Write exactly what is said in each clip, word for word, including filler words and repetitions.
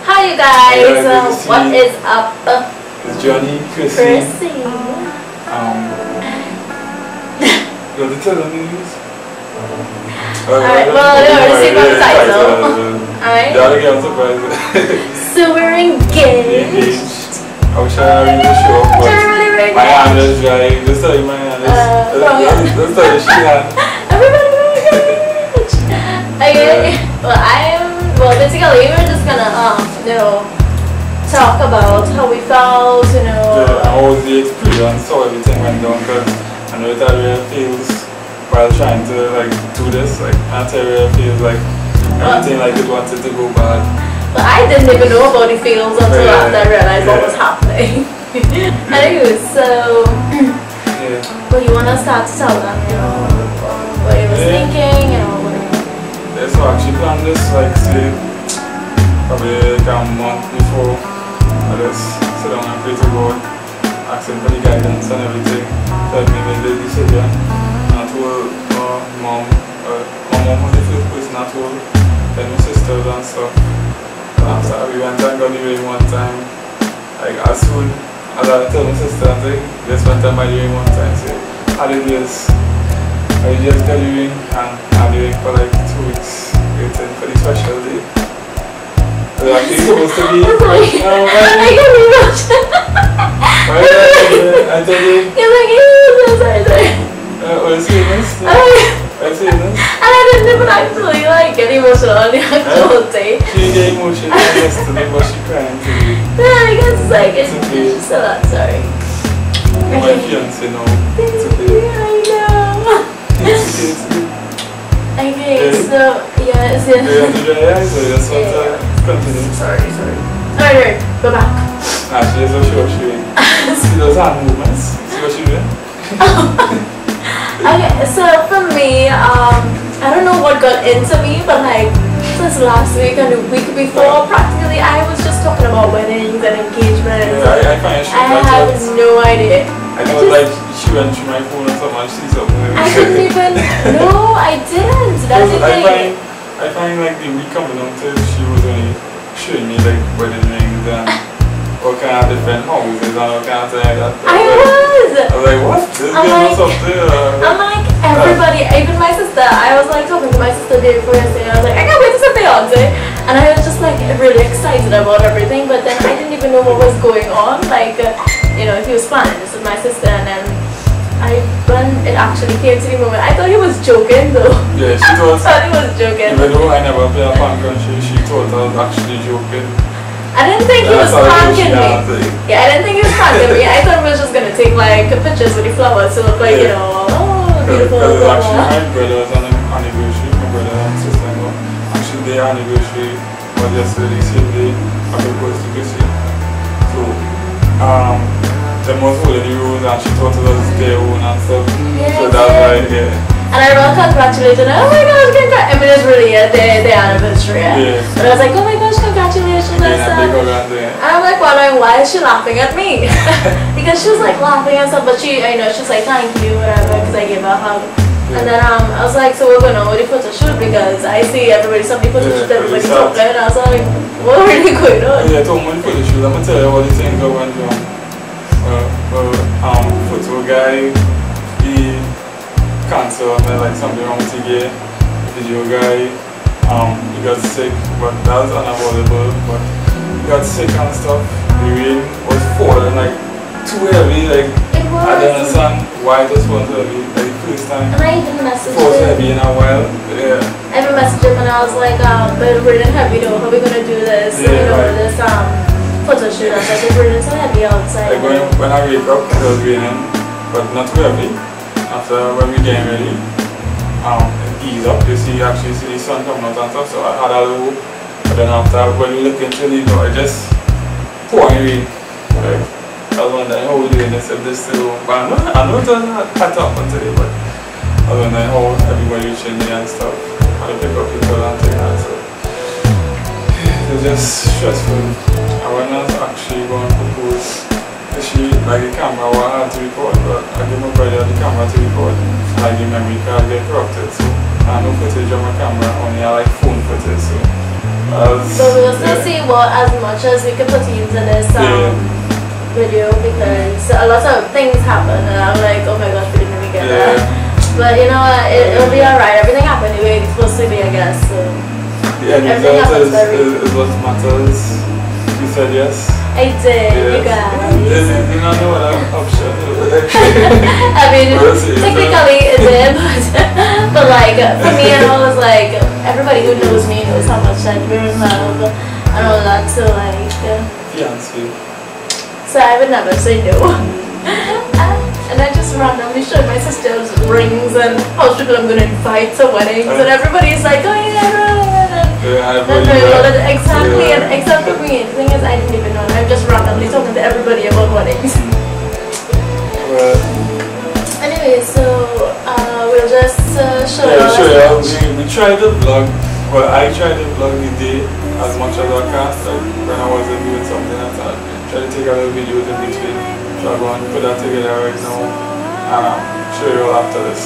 Hi you guys, Hey, uh, good to see what you. is up? It's Johnny, Chrissy. Chrissy. Um, you want to tell them the news? Alright, well, you already see from the title. Alright. The other girl, I'm surprised. So we're engaged. Engaged. I wish I had really show up, but Really, really my hand is dry. Just tell you my hand is. Uh, Just tell you she had. Everybody really engaged. Okay, well I'm, well basically we're just gonna, um, you know, talk about how we felt, you know. Yeah, how was the experience, how everything went down, because I know it really feels while trying to like do this, like not really feels like everything like it wanted to go bad. But I didn't even know about the feels until yeah, after I realized yeah. what was happening. Anyway, so Yeah. well, you wanna start to tell them, you know, what you was Yeah. thinking, you know. What Yeah, so I actually planned this like say probably like a month before. I just sit down and pray to God, asking for the guidance and everything. So I made the decision. And I told uh, mom, uh, my mom was the first person I told, then my sisters and stuff. And after we went and got the ring one time, like as soon as I told my sister, I think, just went and buy the ring one time, say, how did this? I just got the ring and I had the ring for like two weeks, waiting for the special day. It was actually supposed to be. Sorry. Um, I can't imagine. Right, I told you. You're like, ew, sorry, sorry. Uh, what is it this? And What is it this? I didn't even actually like get emotional on the actual day. She get emotional yesterday, but she crying today. Yeah, I guess it's like, it's, It's okay. it's so that, sorry. My fiance now. It's okay. Yeah, I know. It's okay, it's okay. Okay, Yeah. so, yeah, it's You have to dry your eyes, so you just want to continue. Sorry, sorry. Alright, alright, go back. Nah, she doesn't show what she's doing. She does hand movements. See what she's doing? Okay, so for me, um, I don't know what got into me, but like since last week and the week before, practically I was just talking about weddings and engagements. Yeah, I, I find she I have no idea. I thought just, like she went through my phone or something and she said something. I didn't even. No, I didn't. That's the I thing. find, I find like the week coming up to she was only showing me like wedding rings and all kind of different houses and all kind of thing like that. I was. I was like, what? This I'm girl like, knows something. Uh, I'm like everybody, even my sister. I was like talking to my sister the day before yesterday. I was like, I can't wait to see Beyonce, and I was just like really excited about everything. But then I didn't even know what was going on. Like, uh, you know, if he was planning this with my sister, and then I when it actually came to the moment, I thought he was joking though. yeah, she thought. I thought he was joking. Even though I never play a punk country, she thought I was actually joking. I didn't think he was That's how pranking she me. answered. Yeah, I didn't think he was pranking me. I thought he was just gonna take like pictures with the flowers to look like, you Yeah. know, oh, beautiful. Because Blah, actually blah. my brother's on an anniversary, my brother and sister-in-law. Actually their anniversary was yesterday, the same day I proposed to Chrissy. So, um, they was holding the rules and she thought it was their own and stuff. Yeah, So that's yeah. why, yeah. And I wrote congratulations. Oh my gosh, congratulations. I mean, it's really uh, their, their anniversary. Yeah. Yeah. But I was like, oh my gosh, congratulations. Again, And I stuff. big around there. And I'm like wondering why is she laughing at me? Because she was like laughing and stuff, but she, you know, she was like, thank you, whatever, because I gave her a hug. Yeah. And then um, I was like, so we're going to do the photo shoot because I see everybody, somebody photo shoot, Yeah, everybody exactly. talking. And I was like, what really going on? Yeah, I told me for the shoot. I'm gonna tell you all the things that went wrong. Well, well, um, photo guy, he cancer, and then like something wrong with the gear. Video guy, um, he got sick, but that was unavoidable. But he got sick and stuff. The rain was falling like too heavy. Like It was. I don't understand why it was so heavy. Like the first time, And I even messaged it was him. heavy in a while. Yeah. I even messaged him and I was like, um, but it's raining heavy though. How are we going to do this? Yeah, you know, right. this um, photo shoot. I was like, it's raining so heavy outside. Like when, when I wake up, it was raining, but not too heavy. After when we get ready, um, it eased up. You see, actually see the sun coming out and stuff. So I had a little hope. But then after, when we look into the door, it just pouring rain. Like, I was wondering how we're doing this if this still. But I know, I know it doesn't hot up until today, but I was wondering how everybody reaching me and stuff. How to pick up people and things like that. So it was just stressful. I was not actually going to propose. She, like the camera, I had to record, but I gave my brother the camera to record. And I gave memory card get corrupted, so I had no footage on my camera, only I like phone footage. So As, but we'll still yeah. see what as much as we can put into this um, Yeah. video, because a lot of things happen and I'm like, oh my gosh, we didn't even get Yeah. that. But you know what, it, it'll be alright. Everything happened the way it's supposed to be, I guess. So. The end Everything result happens is, very is, is what matters. You said yes. I did, Yes. you guys. Did you did not know what option? I mean, Well, see, technically it did, but, but like, for me, and I was like, everybody who knows me knows how much that we're in love and all that, so like, yeah. Fiancé. So I would never say no. And I just randomly showed my sister's rings and how people I'm going to invite to weddings, and everybody's like, oh yeah, yeah, Yeah, I That's believe very well, that. exactly, Yeah. and except for me, the thing is I didn't even know, I'm just randomly talking to everybody about weddings. Well, Anyway, so uh, we'll just uh, show yeah, you sure, all yeah. We, we tried to vlog, well, I tried to vlog the day as much as I can, like when I wasn't doing something, I thought, try to take a little videos in between, so I'm going to put that together right now, and I'll show you all after this.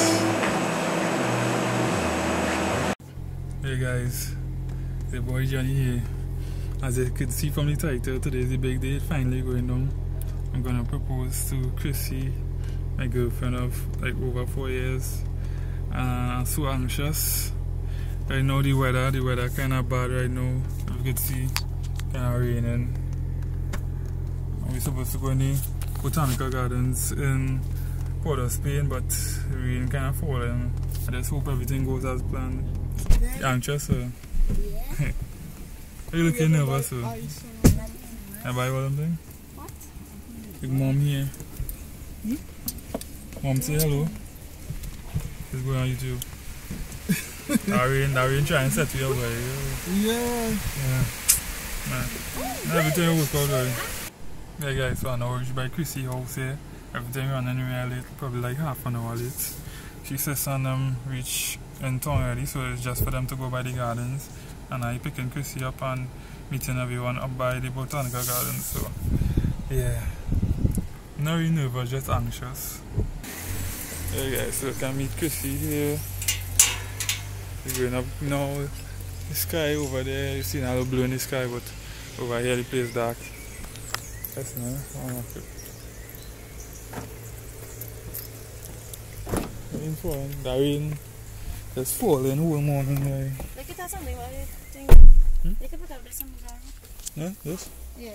Hey guys, the boy Johnny here. As you could see from the title, today is the big day, finally going down. I'm gonna propose to Chrissy, my girlfriend of like over four years. Uh, I'm so anxious. Right now the weather, the weather kinda bad right now. As you can see, kinda raining. And we're supposed to go in the Botanical Gardens in Port of Spain, but the rain kinda falling. I just hope everything goes as planned. You anxious, or? Yeah. Are you looking nervous, sir? Can I buy you something? What? Big mom here. Hmm? Mom, say hello. Let's go on YouTube. Darren, Darren trying to set you up, right? Yeah. Yeah. Nah. Everything will work out, right? Yeah, guys, so I know we're by Chrissy house here. Everything running real late, probably like half an hour late. She says son um reach in town already, so it's just for them to go by the gardens. And I picking Chrissy up and meeting everyone up by the Botanical Gardens. So yeah, not really nervous, just anxious. Yeah guys, so we can meet Chrissy here. We're going up now. The sky over there, you see a little blue in the sky, but over here the place dark. That's nice. Oh, rain falling, the rain is falling all morning. Like. Look at that something about it. Hmm? You can put out this something. Yeah, this? Yeah.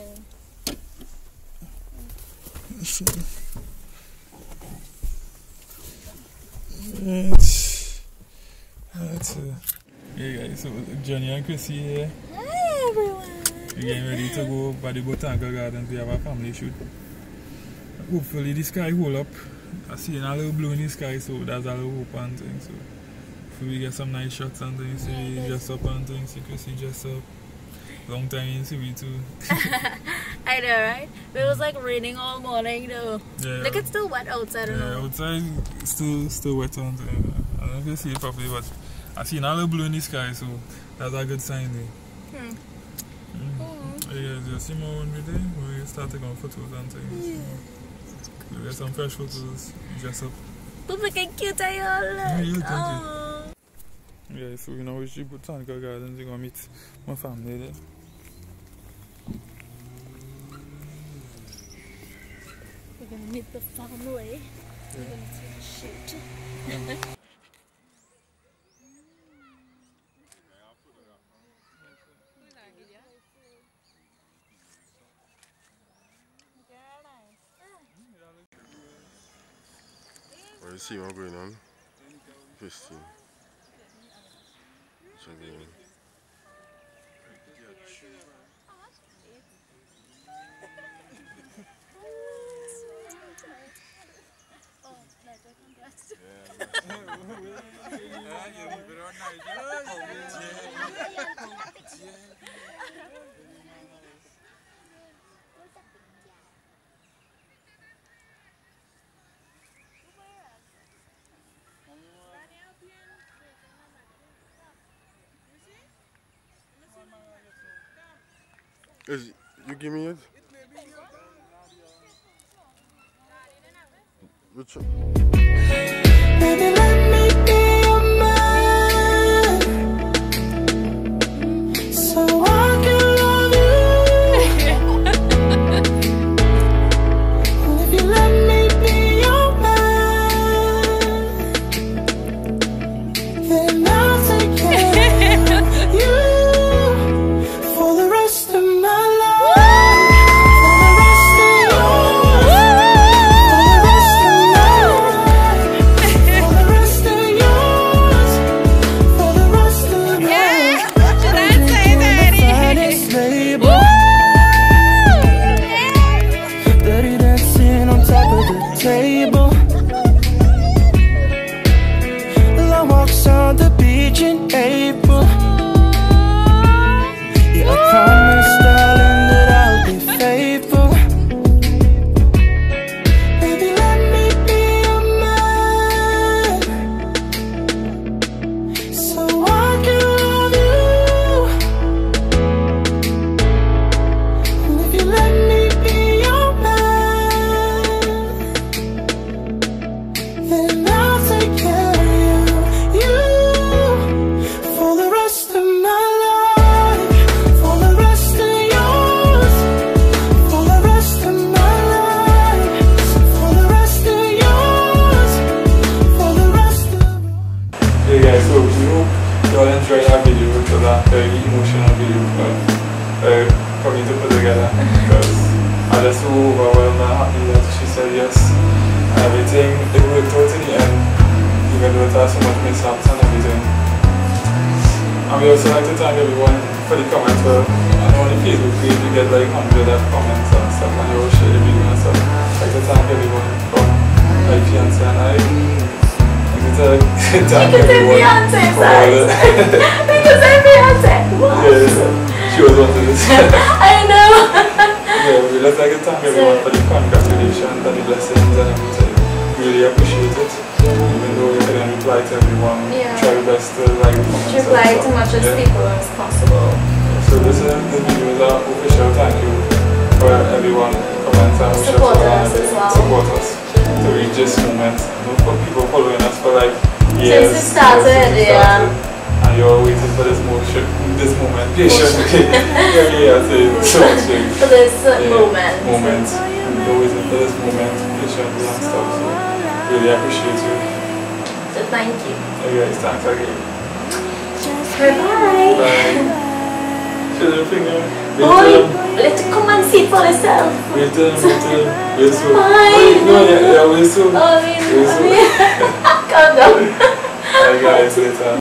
It's, it's, uh, yeah guys, so Johnny and Chrissy here. Hi everyone. We're getting ready to go by the Botanical Gardens. We have a family shoot. Hopefully the sky hold up. I see a little blue in the sky, so that's a little hope and things. So if we get some nice shots and things, see we dress up and things, you can see dress up. Long time you see me too. I know, right? It was like raining all morning though. Yeah. Like it's still wet outside, I don't Yeah, know. outside still still wet on. I don't know if you see it properly, but I see a little blue in the sky, so that's a good sign there. Hmm. Mm. Oh. Yeah, you see more one day we start taking photos and things. Yeah. So we get some fresh photos, dress up. But looking cute, are you all? Yeah, you look Oh. Yeah, so we know which Botanical Gardens we're gonna meet my family there. We're gonna meet the family. Yeah. We're gonna take a shoot. Yeah. What you see what's going on? Chrissy. What's going on? Is, you give me it? Which one? Baby, let me be your man. So for me to put together because I just so overwhelmed and happy that she said yes. And everything, it worked out in the end, even though it has so much mishaps and everything. And we also like to thank everyone for the comments. Well, I know on the Facebook page you get like hundreds of comments and stuff, and you all share the video and stuff. I'd like to thank everyone from my fiance and I. Like to thank you could say everyone Beyonce, for all the... we could say Beyonce. What? Yes, she was wanting this. I know. Yeah, we'd just like to thank everyone for the congratulations and the blessings and everything. Really appreciate it. Even though we couldn't reply to everyone, Yeah. try our best to like the comments. Reply and to stuff. much as Yeah. people as possible. So this is this video is our official thank you for everyone comments and wishes Support and us as everything. well. Support us to reach this moment. You know, for people following us for like years. Since we started, since we yeah. started. And you're waiting for this motion, this moment, patiently. yeah, yeah, yeah, so, so much. yeah. For this uh, Yeah, moment. Moment. And you're waiting for this moment, patiently and stuff. So really appreciate you. So thank you. Yeah, guys, thanks again. Bye. Bye. Should I finger? Boy, let's come and see for yourself. Wait till, wait till, wait till. Bye. No, yeah, yeah, wait till. Oh, I mean, Wait I till. mean, calm down. Bye guys, later.